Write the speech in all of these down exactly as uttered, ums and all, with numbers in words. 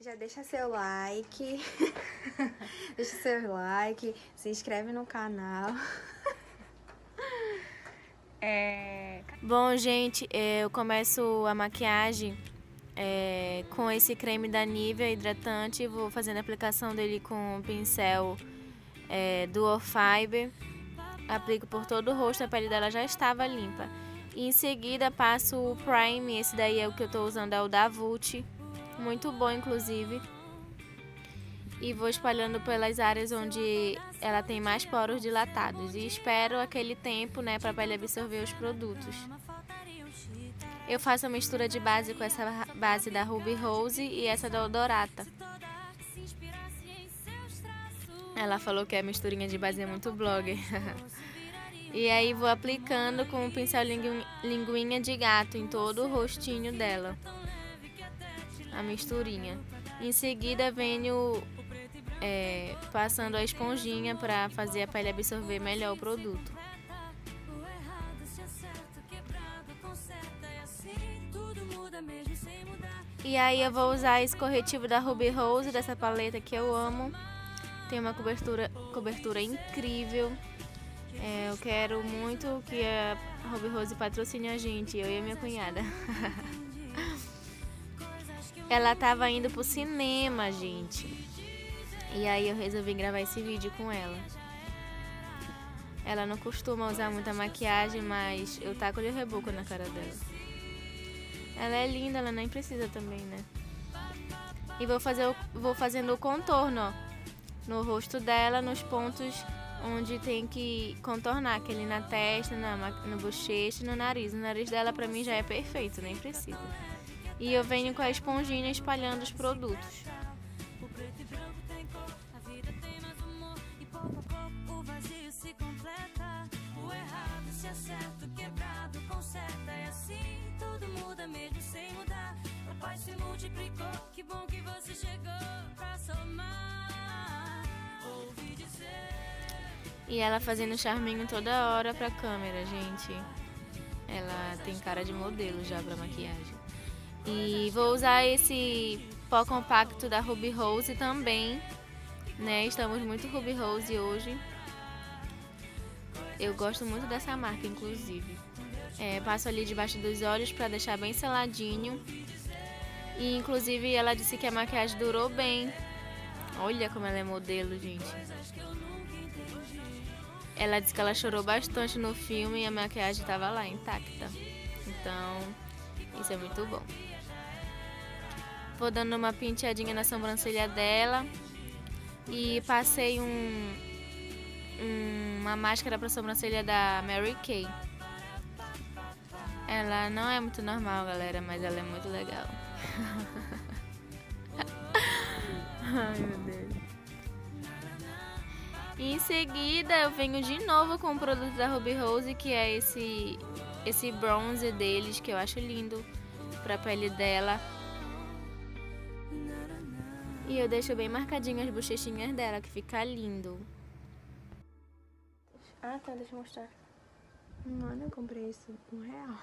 Já deixa seu like, deixa seu like, se inscreve no canal. É... Bom, gente, eu começo a maquiagem é, com esse creme da Nivea hidratante. Vou fazendo a aplicação dele com o pincel é, Duo Fiber. Aplico por todo o rosto, a pele dela já estava limpa. E em seguida passo o Prime, esse daí é o que eu estou usando, é o da Vult. Muito bom, inclusive. E vou espalhando pelas áreas onde ela tem mais poros dilatados. E espero aquele tempo, né, para a pele absorver os produtos. Eu faço a mistura de base com essa base da Ruby Rose e essa da Odorata. Ela falou que a misturinha de base é muito blogger. E aí vou aplicando com o pincel lingu... linguinha de gato em todo o rostinho dela. A misturinha. Em seguida venho é, passando a esponjinha para fazer a pele absorver melhor o produto. E aí eu vou usar esse corretivo da Ruby Rose, dessa paleta que eu amo. Tem uma cobertura, cobertura incrível. É, eu quero muito que a Ruby Rose patrocine a gente, eu e a minha cunhada. Ela tava indo pro cinema, gente. E aí eu resolvi gravar esse vídeo com ela. Ela não costuma usar muita maquiagem, mas eu taco de reboco na cara dela. Ela é linda, ela nem precisa também, né? E vou, fazer o, vou fazendo o contorno, ó, no rosto dela, nos pontos onde tem que contornar, aquele na testa, na, no bochecha e no nariz. O nariz dela pra mim já é perfeito, nem precisa. E eu venho com a esponjinha espalhando os produtos. E ela fazendo charminho toda hora pra câmera, gente. Ela tem cara de modelo já pra maquiagem. E vou usar esse pó compacto da Ruby Rose também, né? Estamos muito Ruby Rose hoje. Eu gosto muito dessa marca, inclusive. É, passo ali debaixo dos olhos pra deixar bem seladinho. E, inclusive, ela disse que a maquiagem durou bem. Olha como ela é modelo, gente. Ela disse que ela chorou bastante no filme e a maquiagem estava lá, intacta. Então, isso é muito bom. Vou dando uma penteadinha na sobrancelha dela. E passei um, um, uma máscara para sobrancelha da Mary Kay. Ela não é muito normal, galera, mas ela é muito legal. Ai, meu Deus. E em seguida eu venho de novo com o produto da Ruby Rose, que é esse, esse bronze deles, que eu acho lindo pra pele dela. E eu deixo bem marcadinho as bochechinhas dela, que fica lindo. Ah, tá, deixa eu mostrar. Mano, eu comprei isso um real.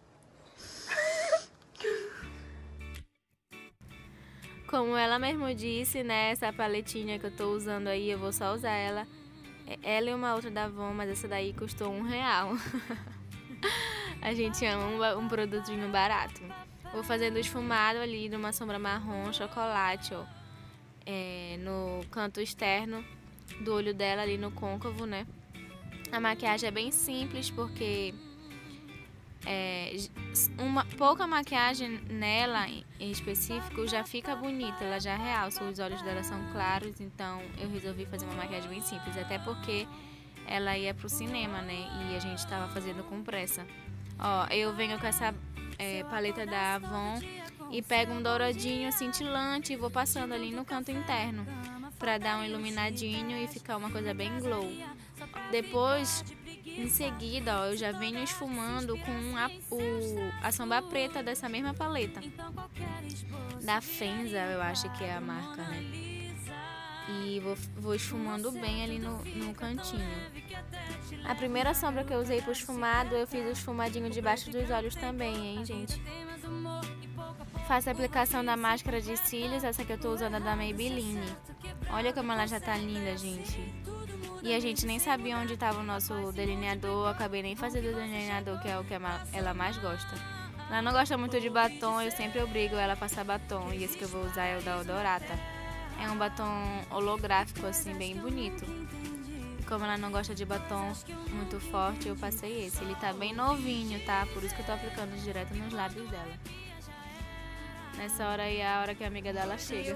Como ela mesmo disse, né, essa paletinha que eu tô usando aí, eu vou só usar ela. Ela e uma outra da Avon, mas essa daí custou um real. A gente ama um, um produtinho barato. Vou fazendo esfumado ali numa sombra marrom, chocolate, ó. É, no canto externo do olho dela, ali no côncavo, né. A maquiagem é bem simples, porque é, uma, pouca maquiagem nela em específico já fica bonita, ela já realça, os olhos dela são claros, então eu resolvi fazer uma maquiagem bem simples, até porque ela ia pro cinema, né, e a gente tava fazendo com pressa. Ó, eu venho com essa é, paleta da Avon e pego um douradinho cintilante e vou passando ali no canto interno pra dar um iluminadinho e ficar uma coisa bem glow. Depois, em seguida, ó, eu já venho esfumando com a, o, a sombra preta dessa mesma paleta. Da Fenza, eu acho que é a marca, né? E vou, vou esfumando bem ali no, no cantinho. A primeira sombra que eu usei pro esfumado, eu fiz o esfumadinho debaixo dos olhos também, hein, gente? faço a aplicação da máscara de cílios. Essa que eu tô usando é da Maybelline. Olha como ela já tá linda, gente. E a gente nem sabia onde tava o nosso delineador. Eu acabei nem fazendo o delineador, que é o que ela mais gosta. Ela não gosta muito de batom, eu sempre obrigo ela a passar batom. E esse que eu vou usar é o da Odorata. É um batom holográfico, assim, bem bonito. E como ela não gosta de batom muito forte, eu passei esse. Ele tá bem novinho, tá? Por isso que eu tô aplicando direto nos lábios dela. Nessa hora aí é a hora que a amiga dela chega.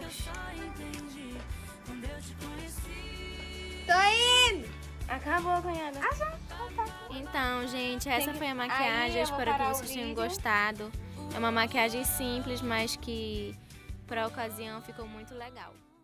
Tô indo! Acabou, cunhada. Ah, já? Ah, tá. Então, gente, essa que... foi a maquiagem. Aí, eu espero que vocês tenham vídeo. gostado. É uma maquiagem simples, mas que pra ocasião ficou muito legal.